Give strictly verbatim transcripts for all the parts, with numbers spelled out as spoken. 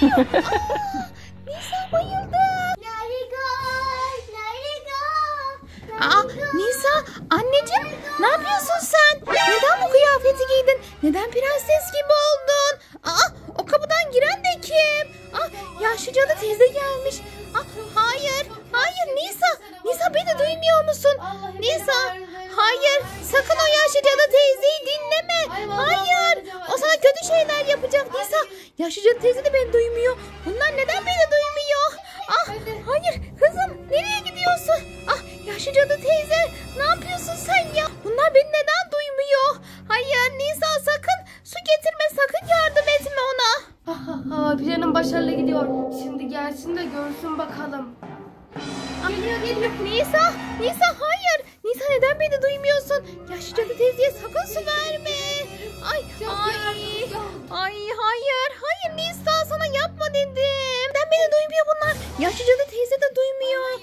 Nisa bayıldı. Aa, Nisa anneciğim ne yapıyorsun sen? Neden bu kıyafeti giydin? Neden prenses gibi oldun? Aa, o kapıdan giren de kim? Aa, yaşlı cadı teyze gelmiş. Aa, hayır hayır Nisa. Nisa beni duymuyor musun? Nisa hayır sakın o yaşlı cadı teyzeyi dinleme. Hayır o sana kötü şeyler yapacak Nisa. Yaşlı cadı teyze de beni duymuyor. Bunlar neden beni duymuyor? Ah, hayır kızım nereye gidiyorsun? Ah, yaşlı cadı teyze ne yapıyorsun sen ya? Bunlar beni neden duymuyor? Hayır Nisa sakın su getirme, sakın yardım etme ona. Ha, planım başarılı gidiyor. Şimdi gelsin de görsün bakalım. Geliyor geliyor. Nisa, Nisa hayır. Nisa neden beni duymuyorsun? Yaşlı cadı teyzeye sakın su verme. Ay, ay, ay hayır, hayır Nisa sana yapma dedim. Neden beni duymuyor bunlar? Yaşlı cadı teyze de duymuyor.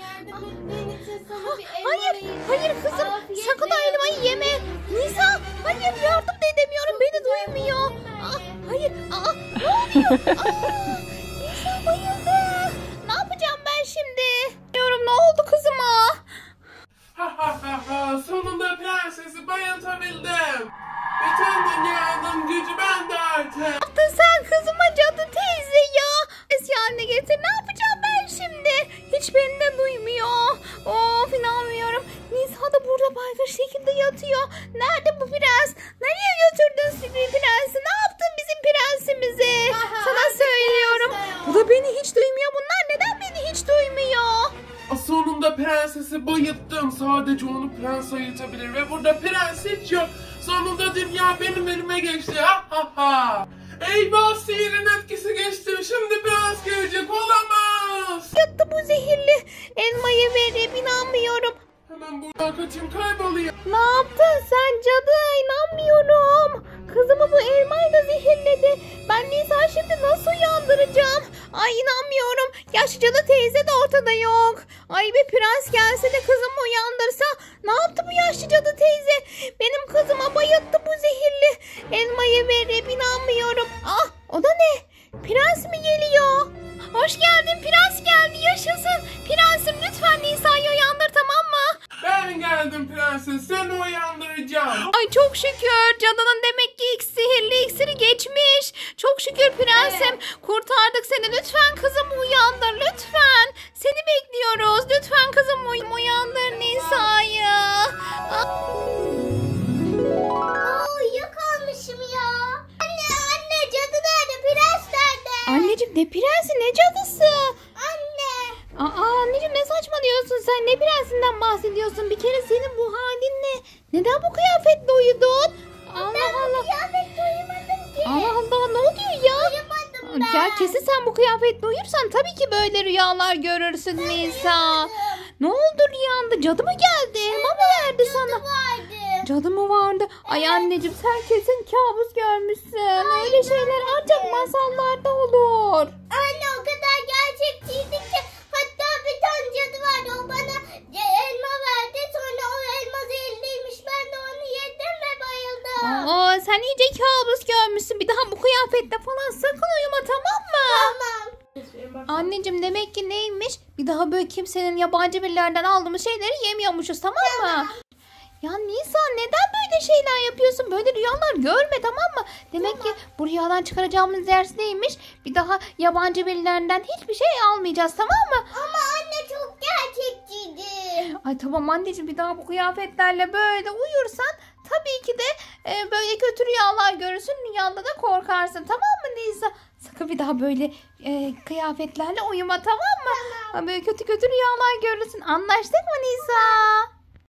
Ha, hayır, hayır kızım sakın o elmayı yeme. Nisa, hayır yardım da edemiyorum beni duymuyor. Aa, hayır, aa, ne oluyor? Aa, Nisa bayıldı. Ne yapacağım ben şimdi? Bilmiyorum ne oldu kızıma? Ha ha ha ha, sonunda prensesi bayıltabildim. Bütün dünyanın gücü bende artık. Ne yaptın sen kızıma cadı teyze ya? Eski haline getir, ne yapacağım ben şimdi? Hiç beni de duymuyor. Of inanmıyorum. Nisa da burada baygın şekilde yatıyor. Nerede bu prens? Nereye götürdün sizin prensi? Ne yaptın bizim prensimize? Sana söylüyorum. Bu da beni hiç duymuyor. Bunlar neden beni hiç duymuyor? Sonunda prensesi bayılttım. Sadece onu prens ayırtabilir ve burada prens hiç yok. Sonunda dünya benim elime geçti. Ha ha ha. Eyvah, sihirin etkisi geçti. Şimdi prens gelecek, olamaz. Yattı bu zehirli elmayı verip inanmıyorum. Hemen buradan kaçayım, kaybolayım. Ne yaptın sen cadı? İnanmıyorum. Kızımı bu elmayla zehirledi. Ben Nisa şimdi nasıl uyandıracağım? Ay inanmıyorum. Yaşlı cadı teyze de ortada yok. Ay bir prens gelse de kızımı uyandırsa. Ne yaptı bu yaşlı cadı teyze? Benim kızıma bayılttı bu zehirli elmayı verip inanmıyorum. Ah o da ne? Prens mi geliyor? Hoş geldin, prens geldi, yaşasın. Prensim lütfen Nisa'yı uyandır, tamam mı? Ben geldim prenses, seni uyandıracağım. Ay çok şükür, cadının demek ki ilk sihirli iksiri geçmiş. Çok şükür prensim, evet. Kurtardık seni, lütfen kızımı uyandır lütfen. Seni bekliyoruz, lütfen kızımı uyandır Nisa'yı. Uyuyakalmışım ya. Anne anne, cadı nerede, prens nerede? Anneciğim ne prensi, ne cadısı? Anne. Aa anneciğim ne saçmalıyorsun sen, ne prensinden bahsediyorsun? Bir kere senin bu halin ne? Neden bu kıyafetle uyudun? Allah ben Allah. bu kıyafetle uyumadım ki. Allah Allah, ne oluyor ya? Uyumadım ben. Ya kesin sen bu kıyafetle uyursan tabii ki böyle rüyalar görürsün Nisa. Ne oldu rüyanda? Cadı mı geldi? Elma mı verdi Cadı sana? vardı. Cadı mı vardı? Ay anneciğim sen kesin kabus görmüşsün. Öyle şeyler ancak masallarda olur. Anne o kadar gerçekçiydi ki. Hatta bir tane cadı vardı. O bana elma verdi. Sonra o elma zehirliymiş. Ben de onu yedim ve bayıldım. Aa, sen iyice kabus görmüşsün. Bir daha bu kıyafetle falan sakın uyuma, tamam mı? Tamam. Anneciğim demek ki neymiş? Bir daha böyle kimsenin yabancı birilerden aldığımız şeyleri yemiyormuşuz, tamam mı? Tamam. Ya Nisa neden böyle şeyler yapıyorsun? Böyle rüyalar görme, tamam mı? Demek tamam. ki bu rüyadan çıkaracağımız ders neymiş? Bir daha yabancı birilerinden hiçbir şey almayacağız, tamam mı? Ama anne çok gerçekçiydi. Ay tamam anneciğim, bir daha bu kıyafetlerle böyle uyursan tabii ki de e, böyle kötü rüyalar görürsün. Rüyanda da korkarsın, tamam mı Nisa? Sakın bir daha böyle e, kıyafetlerle uyuma, tamam mı? Tamam. Böyle kötü kötü rüyalar görürsün. Anlaştık mı Nisa?